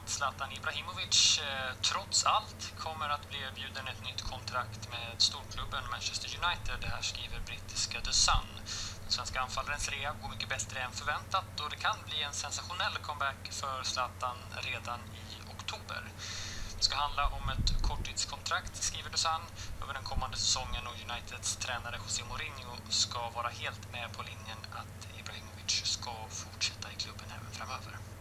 att Zlatan Ibrahimovic trots allt kommer att bli erbjuden ett nytt kontrakt med storklubben Manchester United. Det här skriver brittiska The Sun. Den svenska anfallarens rea går mycket bättre än förväntat och det kan bli en sensationell comeback för Zlatan redan i oktober. Det ska handla om ett korttidskontrakt, skriver The Sun, över den kommande säsongen och Uniteds tränare José Mourinho ska vara helt med på linjen att Ibrahimovic ska fortsätta i klubben även framöver.